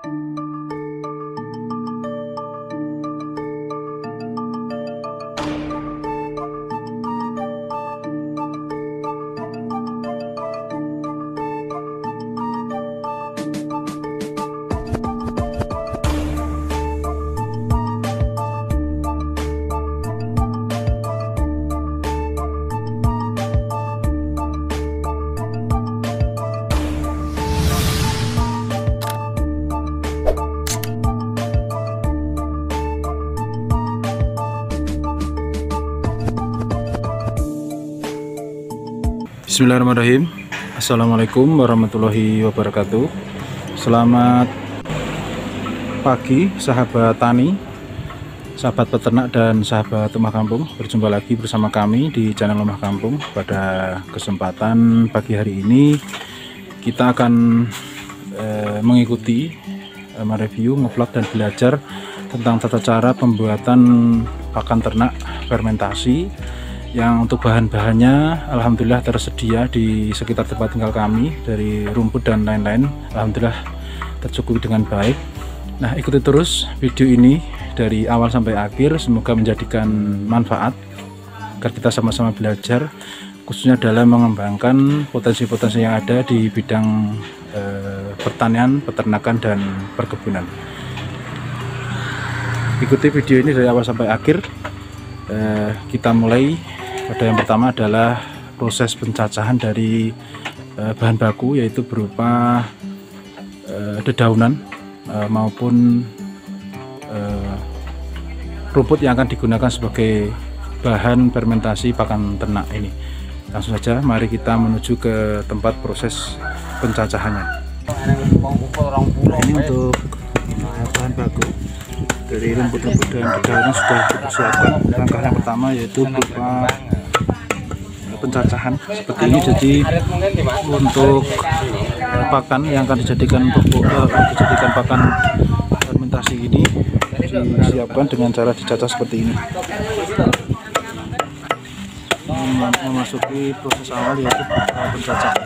Bismillahirrahmanirrahim. Assalamualaikum warahmatullahi wabarakatuh. Selamat pagi sahabat tani, sahabat peternak dan sahabat rumah kampung. Berjumpa lagi bersama kami di channel Rumah Kampung. Pada kesempatan pagi hari ini kita akan mengikuti mereview, ngevlog dan belajar tentang tata cara pembuatan pakan ternak fermentasi, yang untuk bahan-bahannya alhamdulillah tersedia di sekitar tempat tinggal kami, dari rumput dan lain-lain. Alhamdulillah tercukupi dengan baik. Nah, ikuti terus video ini dari awal sampai akhir, semoga menjadikan manfaat agar kita sama-sama belajar, khususnya dalam mengembangkan potensi-potensi yang ada di bidang pertanian, peternakan dan perkebunan. Ikuti video ini dari awal sampai akhir. Kita mulai. Pada yang pertama adalah proses pencacahan dari bahan baku, yaitu berupa dedaunan maupun rumput yang akan digunakan sebagai bahan fermentasi pakan ternak ini. Langsung saja mari kita menuju ke tempat proses pencacahannya. Ini untuk bahan baku dari rumput-rumput dan dedaunan sudah dipersiapkan. Langkah yang pertama yaitu berupa pencacahan seperti ini. Jadi untuk pakan yang akan dijadikan pakan fermentasi ini disiapkan dengan cara dicacah seperti ini. Memasuki proses awal yaitu pencacahan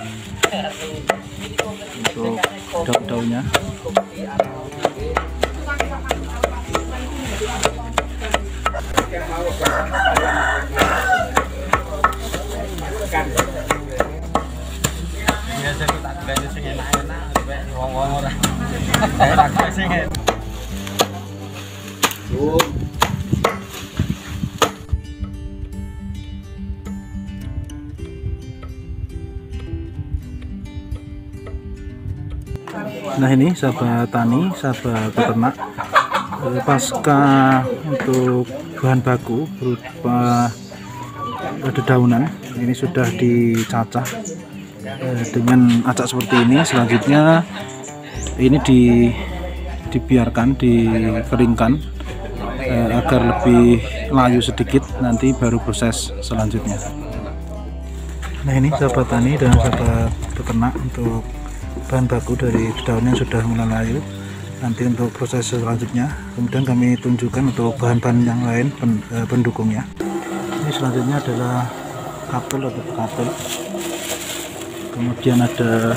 untuk daun-daunnya. Nah, ini sahabat tani, sahabat peternak, pasca untuk bahan baku berupa dedaunan ini sudah dicacah dengan acak seperti ini. Selanjutnya ini dibiarkan dikeringkan agar lebih layu sedikit, nanti baru proses selanjutnya. Nah, ini sahabat tani dan sahabat peternak, untuk bahan baku dari dedaunan sudah mulai layu. Nanti untuk proses selanjutnya kemudian kami tunjukkan untuk bahan-bahan yang lain pendukungnya. Ini selanjutnya adalah kapel atau kapel, kemudian ada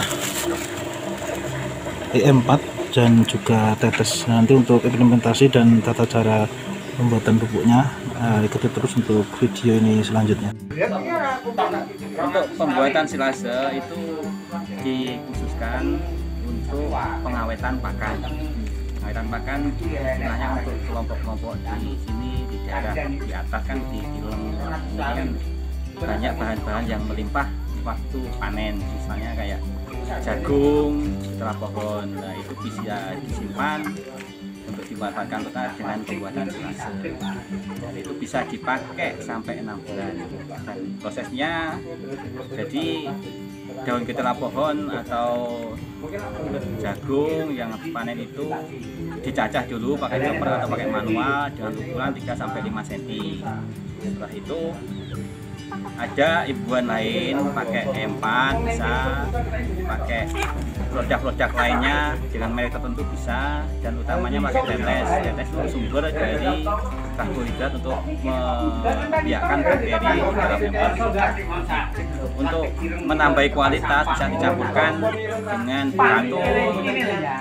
EM4 dan juga tetes. Nanti untuk implementasi dan tata cara pembuatan pupuknya ikuti terus untuk video ini selanjutnya. Untuk pembuatan silase itu dikhususkan untuk pengawetan pakan. Pengawetan pakan istilahnya untuk kelompok-kelompok di sini, di daerah di atas kan di film ini kan banyak bahan-bahan yang melimpah waktu panen, misalnya kayak jagung setelah pohon. Nah, itu bisa disimpan untuk dimanfaatkan dengan pembuatan silase, dan itu bisa dipakai sampai 6 bulan. Dan prosesnya, jadi daun getah pohon atau jagung yang panen itu dicacah dulu pakai chopper atau pakai manual dengan ukuran 3–5 cm. Setelah itu ada imbuhan lain, pakai E4 bisa, pakai produk-produk lainnya dengan merek tertentu bisa, dan utamanya pakai tetes. Tetes itu sumber dari karbohidrat untuk membiarkan bakteri di dalam ember. Untuk menambah kualitas bisa dicampurkan dengan beratur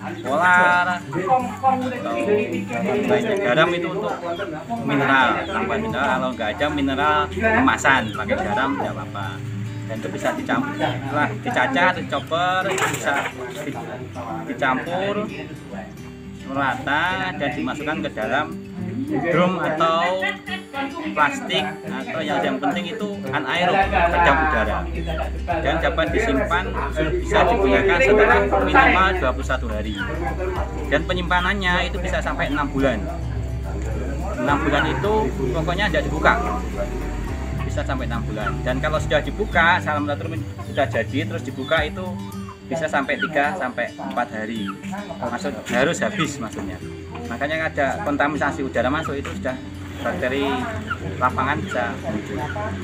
solar atau lainnya. Garam itu untuk mineral, tambahan mineral. Kalau nggak ada mineral kemasan, pakai garam tidak apa-apa. Dan itu bisa dicampur, setelah dicacah atau dicoper, bisa dicampur merata dan dimasukkan ke dalam drum atau plastik, atau yang penting itu anaerob, redam udara, dan dapat disimpan, bisa digunakan setelah minimal 21 hari, dan penyimpanannya itu bisa sampai 6 bulan. 6 bulan itu pokoknya tidak dibuka, bisa sampai 6 bulan. Dan kalau sudah dibuka, salam turbin sudah jadi terus dibuka, itu bisa sampai 3 sampai 4 hari, maksud harus habis maksudnya. Makanya ada kontaminasi udara masuk, itu sudah bakteri lapangan bisa muncul.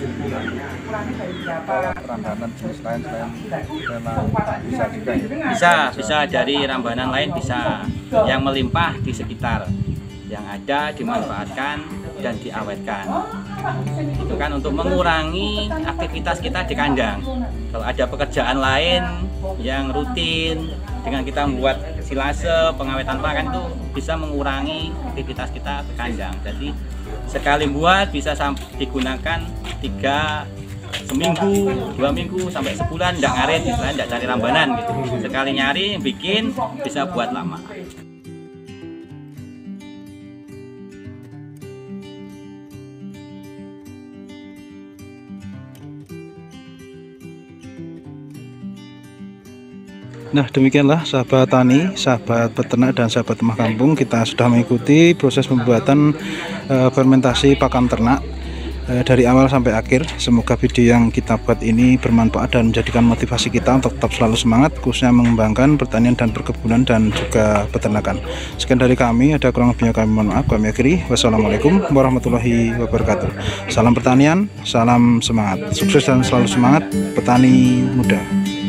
Rambanan jenis lain memang bisa juga ya? Bisa dari rambanan lain, bisa yang melimpah di sekitar, yang ada dimanfaatkan dan diawetkan. Itu kan untuk mengurangi aktivitas kita di kandang. Kalau ada pekerjaan lain yang rutin dengan kita membuat silase, pengawetan pakan, itu bisa mengurangi aktivitas kita di kandang. Jadi sekali buat bisa digunakan 3 seminggu, 2 minggu sampai sebulan, tidak ngarit, tidak cari rambanan gitu. Sekali nyari bikin bisa buat lama. Nah, demikianlah sahabat tani, sahabat peternak, dan sahabat rumah kampung, kita sudah mengikuti proses pembuatan fermentasi pakan ternak dari awal sampai akhir. Semoga video yang kita buat ini bermanfaat dan menjadikan motivasi kita untuk tetap selalu semangat, khususnya mengembangkan pertanian dan perkebunan dan juga peternakan. Sekian dari kami, ada kurang lebihnya kami mohon maaf. Kami akhiri, wassalamualaikum warahmatullahi wabarakatuh. Salam pertanian, salam semangat, sukses dan selalu semangat petani muda.